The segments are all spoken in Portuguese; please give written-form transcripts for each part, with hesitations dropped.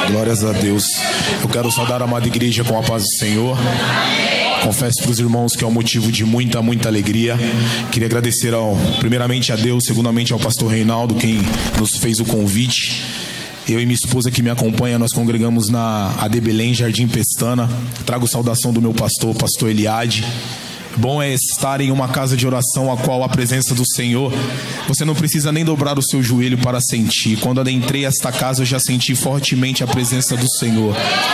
Glórias a Deus. Eu quero saudar a amada igreja com a paz do Senhor. Confesso para os irmãos que é um motivo de muita alegria. Queria agradecer primeiramente a Deus, segundamente ao pastor Reinaldo, quem nos fez o convite. Eu e minha esposa que me acompanha, nós congregamos na AD Belém, Jardim Pestana. Trago saudação do meu pastor Eliade. Bom é estar em uma casa de oração a qual a presença do Senhor, você não precisa nem dobrar o seu joelho para sentir. Quando adentrei esta casa eu já senti fortemente a presença do Senhor.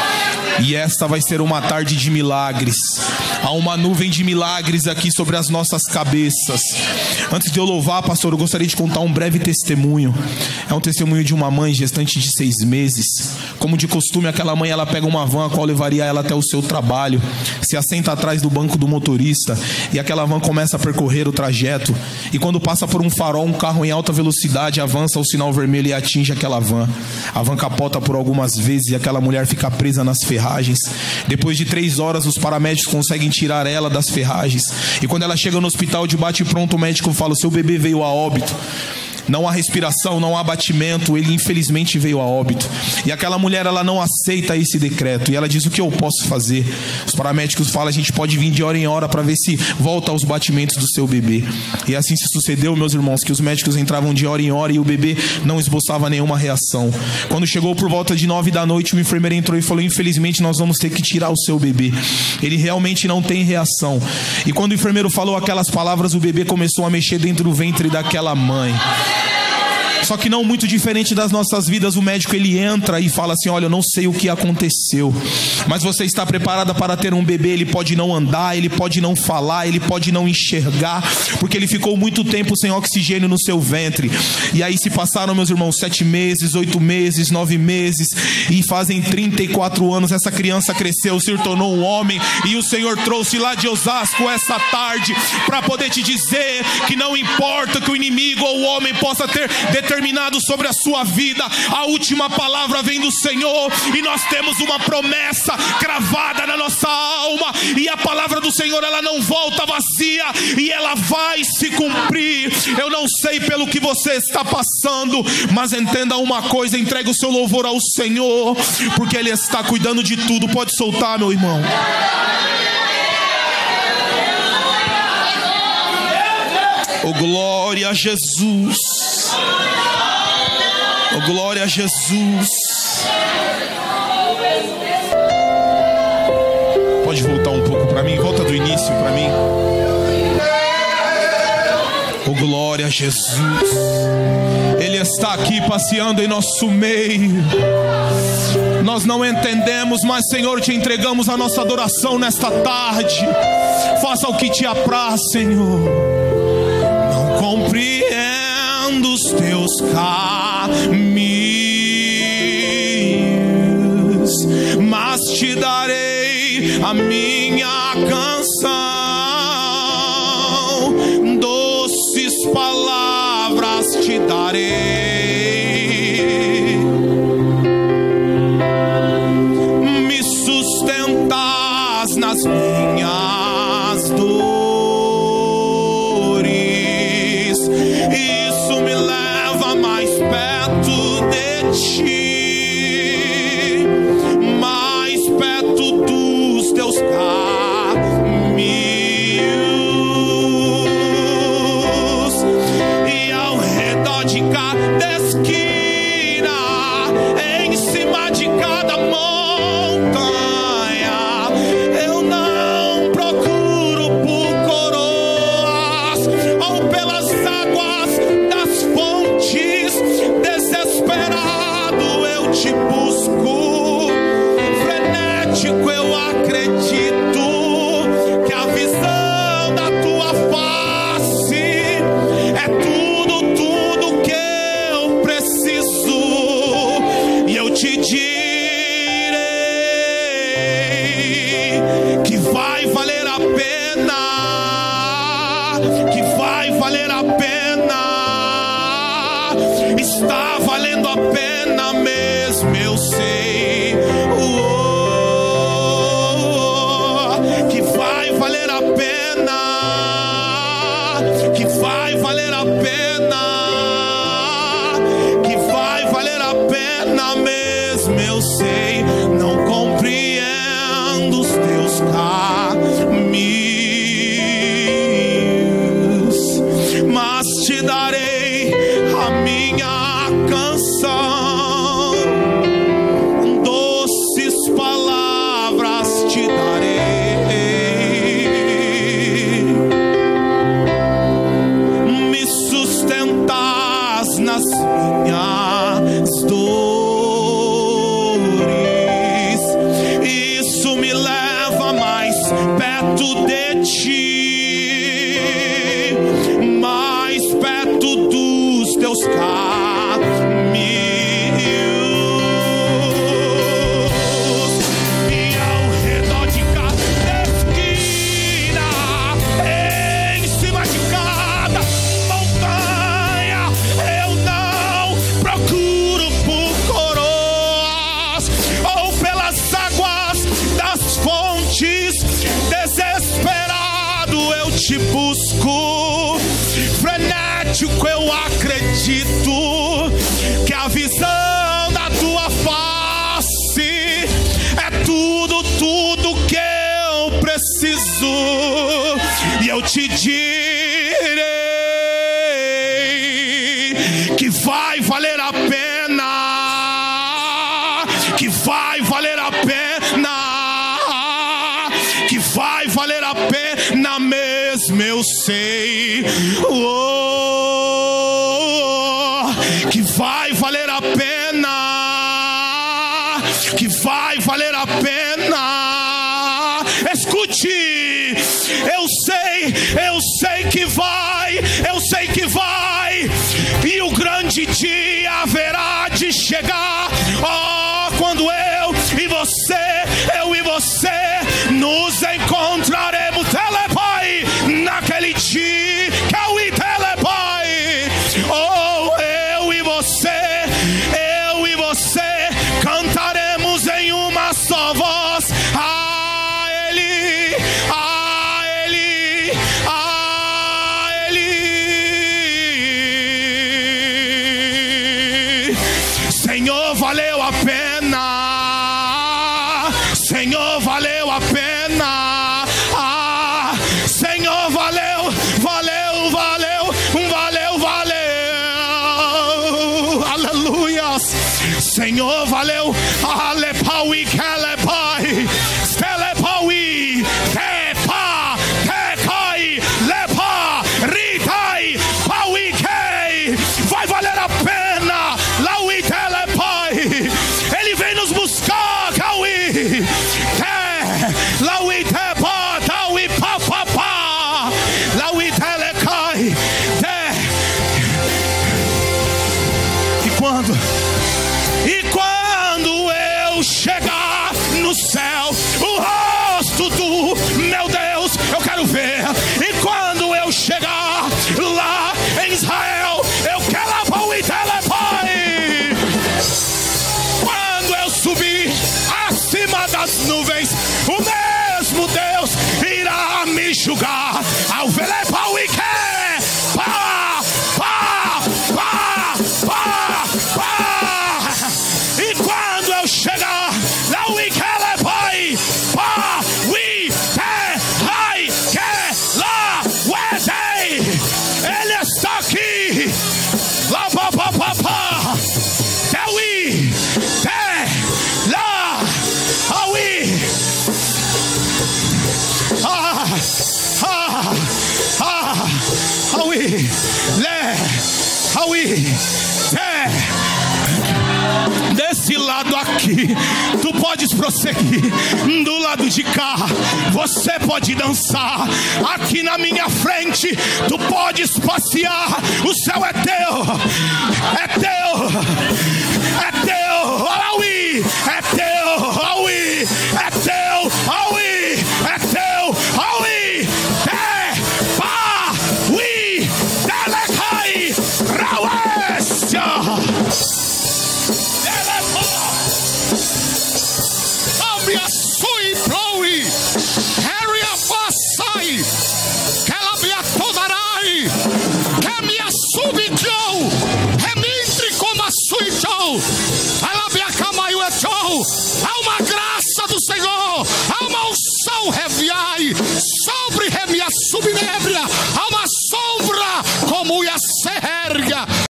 E esta vai ser uma tarde de milagres. Há uma nuvem de milagres aqui sobre as nossas cabeças. Antes de eu louvar, pastor, eu gostaria de contar um breve testemunho. É um testemunho de uma mãe gestante de 6 meses. Como de costume, aquela mãe, ela pega uma van a qual levaria ela até o seu trabalho, se assenta atrás do banco do motorista, e aquela van começa a percorrer o trajeto. E quando passa por um farol, um carro em alta velocidade avança o sinal vermelho e atinge aquela van. A van capota por algumas vezes e aquela mulher fica presa nas ferragens. Depois de 3 horas, os paramédicos conseguem tirar ela das ferragens. E quando ela chega no hospital de bate-pronto, o médico fala: o seu bebê veio a óbito. Não há respiração, não há batimento, ele infelizmente veio a óbito. E aquela mulher, ela não aceita esse decreto. E ela diz: o que eu posso fazer? Os paramédicos falam: a gente pode vir de hora em hora para ver se volta aos batimentos do seu bebê. E assim se sucedeu, meus irmãos, que os médicos entravam de hora em hora e o bebê não esboçava nenhuma reação. Quando chegou por volta de 9 da noite, o enfermeiro entrou e falou: infelizmente nós vamos ter que tirar o seu bebê. Ele realmente não tem reação. E quando o enfermeiro falou aquelas palavras, o bebê começou a mexer dentro do ventre daquela mãe. Só que não muito diferente das nossas vidas, o médico ele entra e fala assim: olha, eu não sei o que aconteceu, mas você está preparada para ter um bebê. Ele pode não andar, ele pode não falar, ele pode não enxergar, porque ele ficou muito tempo sem oxigênio no seu ventre. E aí se passaram, meus irmãos, 7 meses, 8 meses, 9 meses, e fazem 34 anos, essa criança cresceu, se tornou um homem, e o Senhor trouxe lá de Osasco essa tarde para poder te dizer que não importa que o inimigo ou o homem possa ter determinado sobre a sua vida, a última palavra vem do Senhor, e nós temos uma promessa cravada na nossa alma, e a palavra do Senhor, ela não volta vazia, e ela vai se cumprir. Eu não sei pelo que você está passando, mas entenda uma coisa: entregue o seu louvor ao Senhor, porque Ele está cuidando de tudo. Pode soltar, meu irmão. Oh, glória a Jesus. Oh, glória a Jesus. Pode voltar um pouco para mim, volta do início para mim. Oh, glória a Jesus. Ele está aqui passeando em nosso meio. Nós não entendemos, mas Senhor, te entregamos a nossa adoração nesta tarde. Faça o que te apraz, Senhor. Não compreendo os teus caminhos, mas te darei a minha canção. Doces palavras te darei. Me sustentas nas minhas dores. Isso me leva mais perto de ti, mais perto dos teus caminhos. E ao redor de cada esquina, em cima de cada montanha, eu não procuro por coroas ou pelas águas das fontes. Desesperado eu te busco, frenético eu acredito que a visão da tua face é tudo que eu preciso. E eu te direi que vai valer a pena, que vai valer a pena. Está valendo a pena mesmo, eu sei. Que vai valer a pena, que vai valer a pena, que vai valer a pena mesmo. mesmo eu sei, não compreendo os teus caminhos, mas te darei a minha canção, doces palavras te darei, me sustentas nas minhas dores, isso me leva mais perto de ti, mais perto dos teus caminhos, e ao redor de cada esquina, em cima de cada montanha, eu não procuro por coroas ou pelas águas das fontes, desesperado eu te busco, frenético eu acredito que a visão da tua face é tudo que eu preciso, e eu te direi que vai valer a pena, que vai valer a pena, que vai valer a pena mesmo eu sei, que vai valer a pena, que vai valer a pena. Escute, eu sei que vai, eu sei que vai, e o grande dia haverá de chegar, quando eu e você nos encontraremos, telepai, naquele dia que é o telepai, eu e você cantaremos em uma só voz, a Ele, a Ele, a Ele. Senhor, valeu a pena, Senhor, valeu a pena, Senhor, valeu, valeu, valeu, valeu, valeu, aleluias, Senhor, valeu, alepaui, kelepai, stelepaui, tepa, tekai, lepa, ritai, pauikei, vai valer a pena, laui, telepai, Ele vem nos buscar, kaui, laui, tepa, taui, papapá, laui, telecai, e quando eu chegar no céu, o rosto do meu Deus eu quero ver, e quando eu chegar lá em Israel, eu quero o telepai, quando eu subir acima das nuvens, o mesmo Deus irá me julgar, ao velepau e que pá, pá, pá, pá, pá. E quando eu chegar lá, o Ikelepai, pá, we, te, rai, que, lá, uedei, Ele está aqui, lá, pá, pá, pá, pá, teui, te, lá, aui, aui, le, aui, te. Desse lado aqui, tu podes prosseguir. Do lado de cá, você pode dançar. Aqui na minha frente, tu podes passear. O céu é teu, é teu, é teu. Aui, é teu, aui, é teu, aui, é teu, aui, te, pa, ui, telecai, rauestia. So have